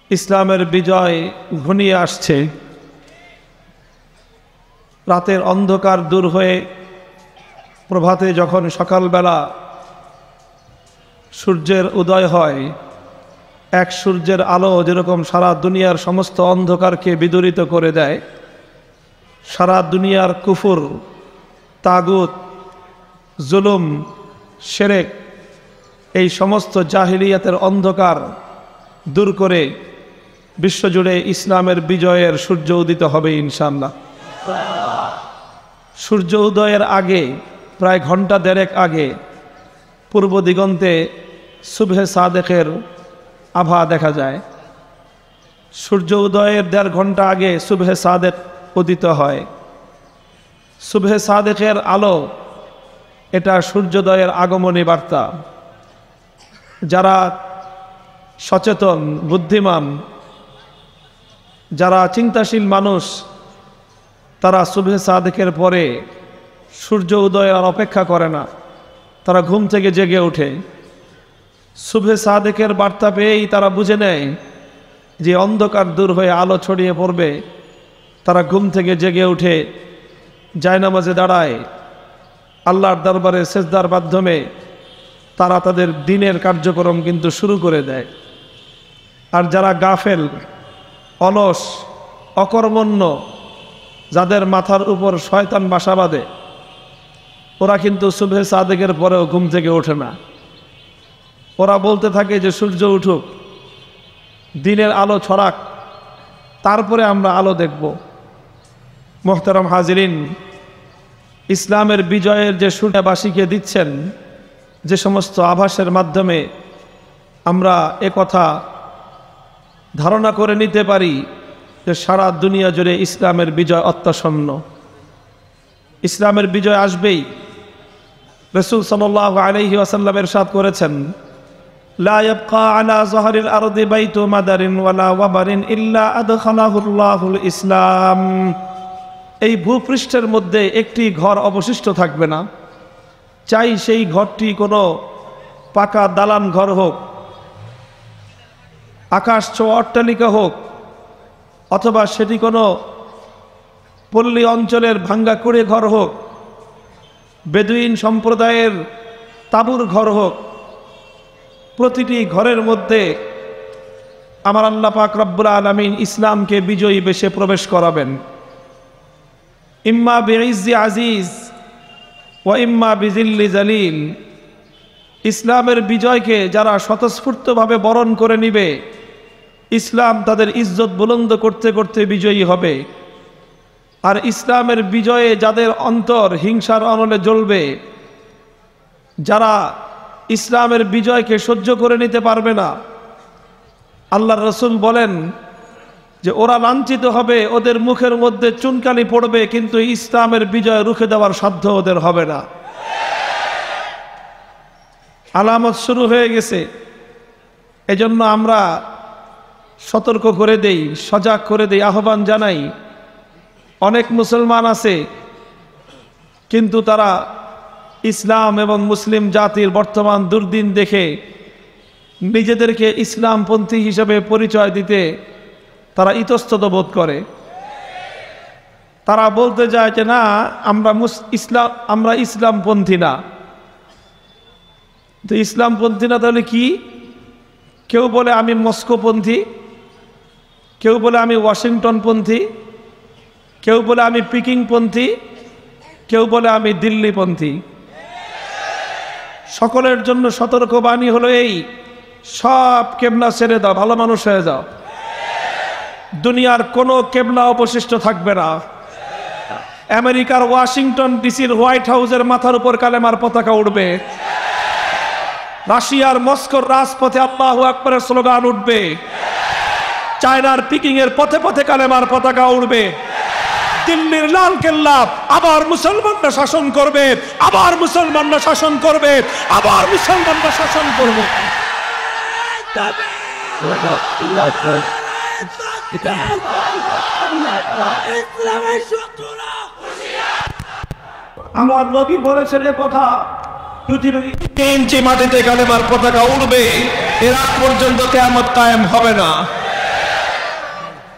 ইসলামের বিজয় ঘনিয়ে আসছে। রাতের অন্ধকার দূর হয়ে প্রভাতে যখন সকালবেলা সূর্যের উদয় হয়, এক সূর্যের আলো যেরকম সারা দুনিয়ার সমস্ত অন্ধকারকে বিদূরিত করে দেয়, সারা দুনিয়ার কুফর, তাগুত, জুলুম, শিরক, এই সমস্ত জাহিলিয়াতের অন্ধকার দূর করে বিশ্বজুড়ে ইসলামের বিজয়ের সূর্য উদিত হবে ইনশাআল্লাহ। সূর্য উদয়ের আগে প্রায় ঘন্টা দেড়েক আগে পূর্ব দিগন্তে সুবহে সাদেকের আভা দেখা যায়। সূর্য উদয়ের 1.5 ঘন্টা আগে সুবহে সাদেক উদিত হয়। সুবহে সাদেকের আলো, এটা সূর্যোদয়ের আগমনী বার্তা। যারা সচেতন, বুদ্ধিমান, যারা চিন্তাশীল মানুষ, তারা সুবহে সাদেকের পরে সূর্য উদয়ের আর অপেক্ষা করে না, তারা ঘুম থেকে জেগে ওঠে। সুবহে সাদেকের বার্তা পেয়েই তারা বুঝে নেয় যে অন্ধকার দূর হয়ে আলো ছড়িয়ে পড়বে। তারা ঘুম থেকে জেগে উঠে জায়নামাজে দাঁড়ায়, আল্লাহর দরবারে সেজদার মাধ্যমে তারা তাদের দিনের কার্যক্রম কিন্তু শুরু করে দেয়। আর যারা গাফেল, অলস, অকর্মণ্য, যাদের মাথার উপর শয়তান বাসা বাঁধে, ওরা কিন্তু সুবহে সাদেকের পরেও ঘুম থেকে ওঠে না। ওরা বলতে থাকে যে সূর্য উঠুক, দিনের আলো ছড়াক, তারপরে আমরা আলো দেখব। মোহতারাম হাজিরিন, ইসলামের বিজয়ের যে সূর্যবাসীকে দিচ্ছেন, যে সমস্ত আভাসের মাধ্যমে আমরা একথা ধারণা করে নিতে পারি যে সারা দুনিয়া জুড়ে ইসলামের বিজয় অত্যাসন্ন, ইসলামের বিজয় আসবেই। রাসূল সাল্লাল্লাহু আলাইহি ওয়াসাল্লাম ইরশাদ করেছেন, লা ইয়াবকা আলা যাহরিল আরদি বাইতু মাদারিন ওয়ালা ওয়াবারিন ইল্লা আদখালাহুল্লাহুল ইসলাম। এই ভূপৃষ্ঠের মধ্যে একটি ঘর অবশিষ্ট থাকবে না, চাই সেই ঘরটি কোনো পাকা দালান ঘর হোক, আকাশ ছোঁয়া অট্টালিকা হোক, অথবা সেটি কোনো পল্লী অঞ্চলের ভাঙ্গা কুড়ে ঘর হোক, বেদুইন সম্প্রদায়ের তাঁবুর ঘর হোক, প্রতিটি ঘরের মধ্যে আমার আল্লাহ পাক রব্বুল আলামিন ইসলামকে বিজয়ী বেশে প্রবেশ করাবেন। ইম্মা বিইজ্জি আজিজ ওয়া ইম্মা বিজিল্লি জালিল। ইসলামের বিজয়কে যারা স্বতঃস্ফূর্তভাবে বরণ করে নিবে, ইসলাম তাদের ইজ্জত বুলন্দ করতে করতে বিজয়ী হবে। আর ইসলামের বিজয়ে যাদের অন্তর হিংসার অনলে জ্বলবে, যারা ইসলামের বিজয়কে সহ্য করে নিতে পারবে না, আল্লাহর রাসূল বলেন যে ওরা লাঞ্ছিত হবে, ওদের মুখের মধ্যে চুনকালি পড়বে, কিন্তু ইসলামের বিজয় রুখে দেওয়ার সাধ্য ওদের হবে না। আলামত শুরু হয়ে গেছে। এজন্য আমরা সতর্ক করে দেই, সজাগ করে দেই, আহ্বান জানাই। অনেক মুসলমান আছে, কিন্তু তারা ইসলাম এবং মুসলিম জাতির বর্তমান দুর্দিন দেখে নিজেদেরকে ইসলামপন্থী হিসেবে পরিচয় দিতে তারা ইতস্তত বোধ করে। তারা বলতে যায় যে না, আমরা ইসলামপন্থী না। তো ইসলামপন্থী না তাহলে কি? কেউ বলে আমি মস্কোপন্থী, কেউ বলে আমি ওয়াশিংটনপন্থী, কেউ বলে আমি পিকিংপন্থী, কেউ বলে আমি দিল্লিপন্থী। সকলের জন্য সতর্কবাণী হলো এই, সব কেবলা ছেড়ে দাও, ভালো মানুষ হয়ে যাও। দুনিয়ার কোনো কেবলা অবশিষ্ট থাকবে না। আমেরিকার ওয়াশিংটন ডিসির হোয়াইট হাউসের মাথার উপর কালেমার পতাকা উঠবে, রাশিয়ার মস্কোর রাজপথে আল্লাহু আকবারের স্লোগান উঠবে, চায়নার পিকিং এর পথে পথে কালেমার পতাকা উঠবে, দিল্লির লাল কেল্লা আবার মুসলমানরা শাসন করবে, আবার মুসলমানরা শাসন করবে, আবার মুসলমানরা শাসন করবে। আমার নবী বলেছেন এ কথা, পৃথিবীর 3 ইঞ্চি মাটিতে কালেমার পতাকা উড়বে, এর আগ পর্যন্ত কিয়ামত কায়েম হবে না।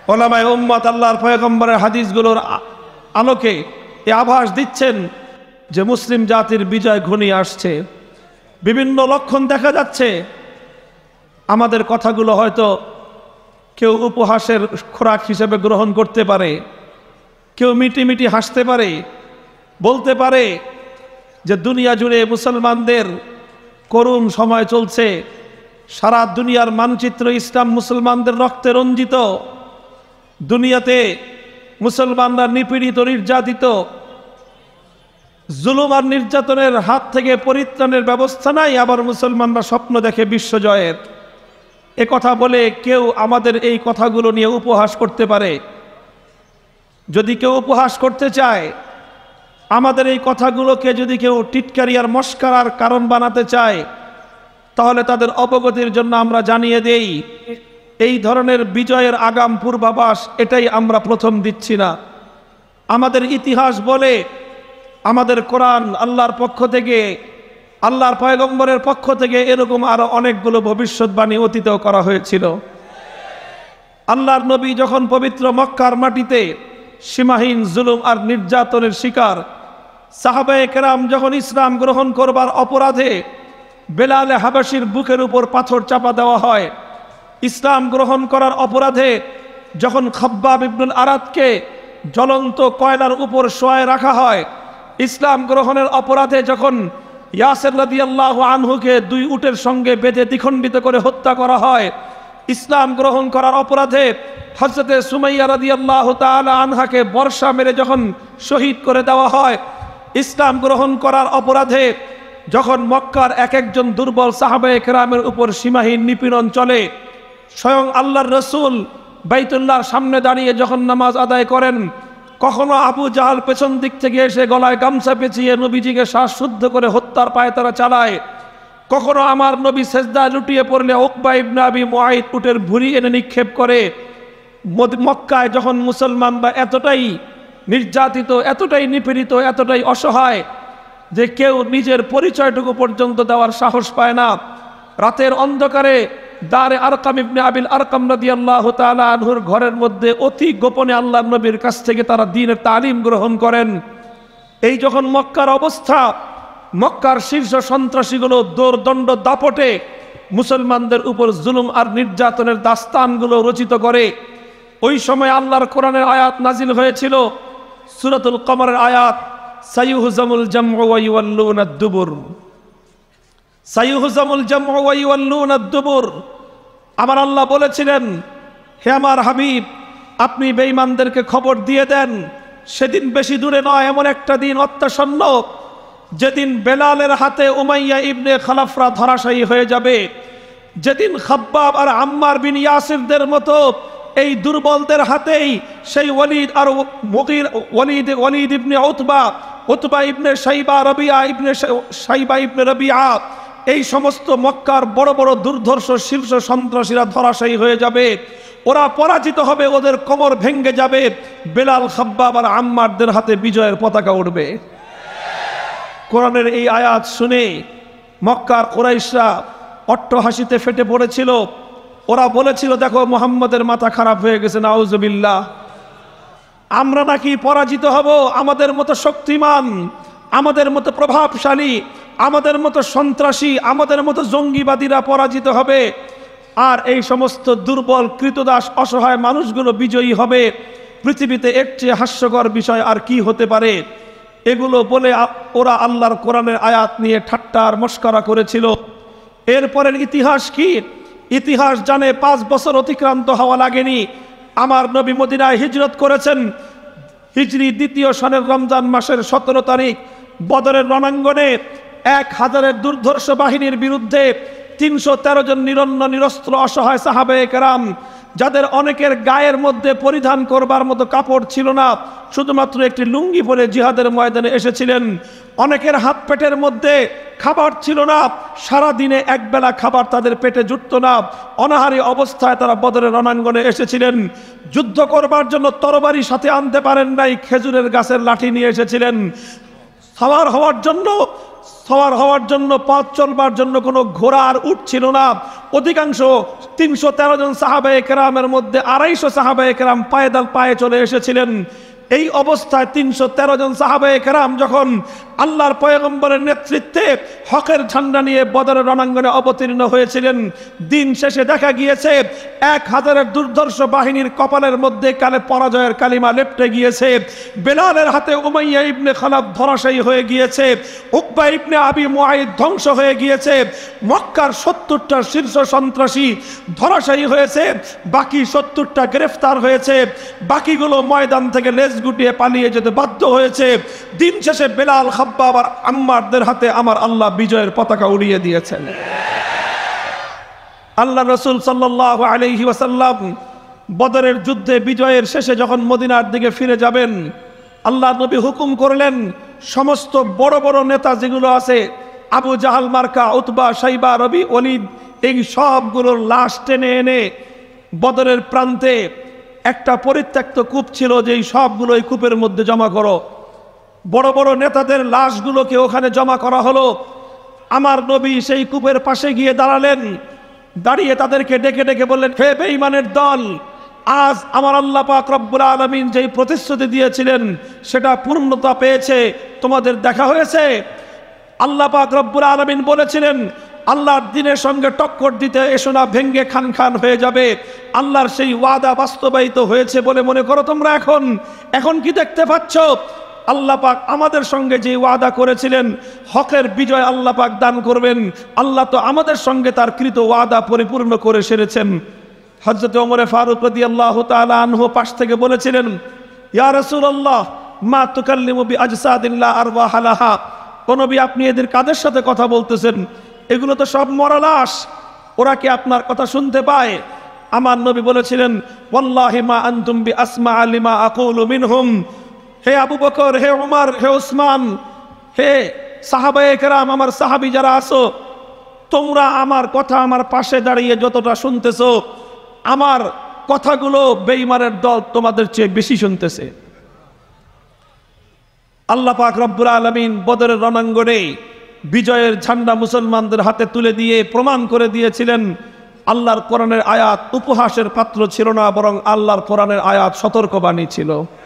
ওলামায়ে উম্মত আল্লাহর পয়গম্বরের হাদিসগুলোর আলোকে এ আভাস দিচ্ছেন যে মুসলিম জাতির বিজয় ঘনিয়ে আসছে। বিভিন্ন লক্ষণ দেখা যাচ্ছে। আমাদের কথাগুলো হয়তো কেউ উপহাসের খোরাক হিসেবে গ্রহণ করতে পারে, কেউ মিটি মিটি হাসতে পারে, বলতে পারে যে দুনিয়া জুড়ে মুসলমানদের করুণ সময় চলছে, সারা দুনিয়ার মানচিত্র ইসলাম মুসলমানদের রক্তে রঞ্জিত, দুনিয়াতে মুসলমানরা নিপীড়িত, নির্যাতিত, জুলুম আর নির্যাতনের হাত থেকে পরিত্রাণের ব্যবস্থা নাই, আবার মুসলমানরা স্বপ্ন দেখে বিশ্বজয়ের। এ কথা বলে কেউ আমাদের এই কথাগুলো নিয়ে উপহাস করতে পারে। যদি কেউ উপহাস করতে চায়, আমাদের এই কথাগুলোকে যদি কেউ টিটকারি আর মস্করার কারণ বানাতে চায়, তাহলে তাদের অবগতির জন্য আমরা জানিয়ে দেই, এই ধরনের বিজয়ের আগাম পূর্বাভাস এটাই আমরা প্রথম দিচ্ছি না। আমাদের ইতিহাস বলে, আমাদের কোরআন আল্লাহর পক্ষ থেকে, আল্লাহর পয়গম্বরের পক্ষ থেকে এরকম আরো অনেকগুলো ভবিষ্যৎবাণী অতীতেও করা হয়েছিল। আল্লাহর নবী যখন পবিত্র মক্কার মাটিতে সীমাহীন জুলুম আর নির্যাতনের শিকার, সাহাবায়ে কেরাম যখন ইসলাম গ্রহণ করবার অপরাধে বেলালে হাবাসির বুকের উপর পাথর চাপা দেওয়া হয়, ইসলাম গ্রহণ করার অপরাধে যখন খাব্বাব ইবনুল আরাদকে জ্বলন্ত কয়লার উপর শোয়ায় রাখা হয়, ইসলাম গ্রহণের অপরাধে যখন ইয়াসির রাদিয়াল্লাহু আনহুকে 2 উটের সঙ্গে বেঁধে দ্বিখণ্ডিত করে হত্যা করা হয়, ইসলাম গ্রহণ করার অপরাধে হযরতে সুমাইয়া রাদিয়াল্লাহু তাআলা আনহাকে বর্ষা মেরে যখন শহীদ করে দেওয়া হয়, ইসলাম গ্রহণ করার অপরাধে যখন মক্কার এক একজন দুর্বল সাহাবায়ে কেরামের উপর সীমাহীন নিপীড়ন চলে, স্বয়ং আল্লাহর রসুল বাইতুল্লাহর সামনে দাঁড়িয়ে যখন নামাজ আদায় করেন, কখনো আবু জাহাল পেছন দিক থেকে এসে গলায় গামছা পেঁচিয়ে নবীজিকে শ্বাসশুদ্ধ করে হত্যার পায়তারা চালায়, কখনো আমার নবী সেজদায় লুটিয়ে পড়লে উকবা ইবনে আবি মুআইত উটের ভুঁড়ি এনে নিক্ষেপ করে। মক্কায় যখন মুসলমানরা এতটাই নির্যাতিত, এতটাই নিপীড়িত, এতটাই অসহায় যে কেউ নিজের পরিচয়টুকু পর্যন্ত দেওয়ার সাহস পায় না, রাতের অন্ধকারে দারে আরকাম ইবনে আবিল আরকাম রাদিয়াল্লাহু তাআলা আনহুর ঘরের মধ্যে অতি গোপনে আল্লাহর নবীর কাছ থেকে তারা দ্বীনের তালিম গ্রহণ করেন। এই যখন মক্কার অবস্থা, মক্কার শীর্ষ সন্ত্রাসীগুলো দৌর্দণ্ড দাপটে মুসলমানদের উপর জুলুম আর নির্যাতনের দাস্তানগুলো রচিত করে, ওই সময় আল্লাহর কোরআনের আয়াত নাজিল হয়েছিল, সূরাতুল কমরের আয়াত, সাইয়ুহজামুল জামউ ওয়া ইউওয়াল্লুনাদ দুবুর, সাইয়ুহজামুল জামউ ওয়া ইউওয়াল্লুনাদ দুবুর। আমার আল্লাহ বলেছিলেন, হে আমার হাবিব, আপনি বেঈমানদেরকে খবর দিয়ে দেন, সেদিন বেশি দূরে নয়, এমন একটা দিন অত্যাসন্ন যেদিন বেলালের হাতে উমাইয়া ইবনে খালাফরা ধরাশায়ী হয়ে যাবে, যেদিন খাব্বাব আর আম্মার বিন ইয়াসিরদের মতো এই দুর্বলদের হাতেই সেই ওয়ালিদ আর মুগীর ওয়ালিদ ইবনে উতবা ইবনে শাইবা ইবনে রবিআ, এই সমস্ত মক্কার বড় বড় দুর্ধর্ষ শীর্ষ সন্ত্রাসীরা ধরাশায়ী হয়ে যাবে, ওরা পরাজিত হবে, ওদের কোমর ভেঙে যাবে, বেলাল, খাব্বাব আর আম্মারদের হাতে বিজয়ের পতাকা উঠবে। কোরআনের এই আয়াত শুনে মক্কার কুরাইশরা অট্টহাসিতে ফেটে পড়েছিল। ওরা বলেছিল, দেখো মুহাম্মদের মাথা খারাপ হয়ে গেছে, নাউজুবিল্লাহ, আমরা নাকি পরাজিত হব, আমাদের মতো শক্তিমান, আমাদের মতো প্রভাবশালী, আমাদের মতো সন্ত্রাসী, আমাদের মতো জঙ্গিবাদীরা পরাজিত হবে, আর এই সমস্ত দুর্বল কৃতদাস অসহায় মানুষগুলো বিজয়ী হবে। পৃথিবীতে এর চেয়ে হাস্যকর বিষয় আর কি হতে পারে? এগুলো বলে ওরা আল্লাহর কোরআনের আয়াত নিয়ে ঠাট্টা আর মস্করা করেছিল। এরপরের ইতিহাস কি? ইতিহাস জানে 5 বছর অতিক্রান্ত হওয়া লাগেনি, আমার নবী মদিনায় হিজরত করেছেন। হিজরি 2য় সনের রমজান মাসের 17 তারিখ বদরের রণাঙ্গনে 1000-এর দুর্ধর্ষ বাহিনীর বিরুদ্ধে 313 জন নিরন্ন নিরস্ত্র অসহায় সাহাবায়ে কেরাম, যাদের অনেকের গায়ের মধ্যে পরিধান করবার মতো কাপড় ছিল না, শুধুমাত্র একটি লুঙ্গি পরে জিহাদের ময়দানে এসেছিলেন। অনেকের হাত পেটের মধ্যে খাবার ছিল না, সারা দিনে একবেলা খাবার তাদের পেটে জুটত না, অনাহারী অবস্থায় তারা বদরের রণাঙ্গনে এসেছিলেন। যুদ্ধ করবার জন্য তরবারি সাথে আনতে পারেন নাই, খেজুরের গাছের লাঠি নিয়ে এসেছিলেন। সাওয়ার হওয়ার জন্য সওয়ার হওয়ার জন্য, পথ চলবার জন্য কোনো ঘোড়া আর উট ছিল না। অধিকাংশ 313 জন সাহাবায়ে কেরামের মধ্যে 250 সাহাবায়ে কেরাম পায়ে চলে এসেছিলেন। এই অবস্থায় 313 জন সাহাবায়ে কেরাম যখন আল্লাহর পয়গম্বরের নেতৃত্বে হকের ঝান্ডা নিয়ে বদরের রণাঙ্গনে অবতীর্ণ হয়েছিলেন, দিন শেষে দেখা গিয়েছে 1000-এর দুর্ধর্ষ বাহিনীর কপালের মধ্যে কালে পরাজয়ের কালিমা লেপ্টে গিয়েছে। বেলালের হাতে উমাইয়া ইবনে খালাফ ধরাশায়ী হয়ে গিয়েছে, উকবা ইবনে আবি মুআইদ ধ্বংস হয়ে গিয়েছে, মক্কার 70টা শীর্ষ সন্ত্রাসী ধরাশায়ী হয়েছে, বাকি 70টা গ্রেফতার হয়েছে, বাকিগুলো ময়দান থেকে লেজ গুটিয়ে পালিয়ে যেতে বাধ্য হয়েছে। দিন শেষে বেলাল, খাব্বাব আর আম্মারদের হাতে আমার আল্লাহ বিজয়ের পতাকা উড়িয়ে দিয়েছেন। আল্লাহ রাসূল সাল্লাল্লাহু আলাইহি ওয়াসাল্লাম বদরের যুদ্ধে বিজয়ের শেষে যখন মদিনার দিকে ফিরে যাবেন, আল্লাহ নবী হুকুম করলেন সমস্ত বড় বড় নেতা যেগুলো আছে, আবু জাহাল মার্কা, উতবা, শাইবা, রবি, ওলীদ, এই সবগুলোর লাশ টেনে এনে বদরের প্রান্তে একটা পরিত্যক্ত কূপ ছিল, যেই সবগুলো এই কূপের মধ্যে জমা করো। বড় বড় নেতাদের লাশগুলোকে ওখানে জমা করা হলো। আমার নবী সেই কূপের পাশে গিয়ে দাঁড়ালেন, দাঁড়িয়ে তাদেরকে ডেকে ডেকে বললেন, হে বেঈমানের দল, আজ আমার আল্লাহ পাক রব্বুল আলামিন যেই প্রতিশ্রুতি দিয়েছিলেন সেটা পূর্ণতা পেয়েছে, তোমাদের দেখা হয়েছে। আল্লাহ পাক রব্বুল আলামিন বলেছিলেন আল্লাহর দ্বীনের সঙ্গে টক্কর দিতে এসো না, ভেঙ্গে খান খান হয়ে যাবে। আল্লাহর সেই ওয়াদা বাস্তবায়িত হয়েছে বলে মনে করো তোমরা? এখন কি দেখতে পাচ্ছ? আল্লাহ পাক আমাদের সঙ্গে যে ওয়াদা করেছিলেন হকের বিজয় আল্লাহ পাক দান করবেন, আল্লাহ তো আমাদের সঙ্গে তার কৃত ওয়াদা পরিপূর্ণ করে সেরেছেন। হযরত ওমর ফারুক রাদিয়াল্লাহু তাআলা আনহু পাশ থেকে বলেছিলেন, ইয়া রাসূলুল্লাহ মা তুকাল্লিমু বিআজসাদিল্লাহ আরওয়াহা লাহা। ও নবী, আপনি এদের কাদের সাথে কথা বলতেছেন? এগুলো তো সব মরা লাশ, ওরা কি আপনার কথা শুনতে পায়? আমার নবী বলেছিলেন, ওয়াল্লাহি মা আনতুম বিআসমা লিমা আকুলু মিনহুম। হে আবু বকর, হে ওমর, হে উসমান, হে সাহাবায়ে কেরাম, আমার সাহাবী যারা আছো, তোমরা আমার কথা আমার পাশে দাঁড়িয়ে যতটা শুনতেছো, আমার কথাগুলো বেঈমানের দল তোমাদের চেয়ে বেশি শুনতেছে। আল্লাহ পাক রব্বুল আলামিন বদরের রণাঙ্গনে বিজয়ের ঝান্ডা মুসলমানদের হাতে তুলে দিয়ে প্রমাণ করে দিয়েছিলেন আল্লাহর কোরআনের আয়াত উপহাসের পাত্র ছিল না, বরং আল্লাহর কোরআনের আয়াত সতর্কবাণী ছিল।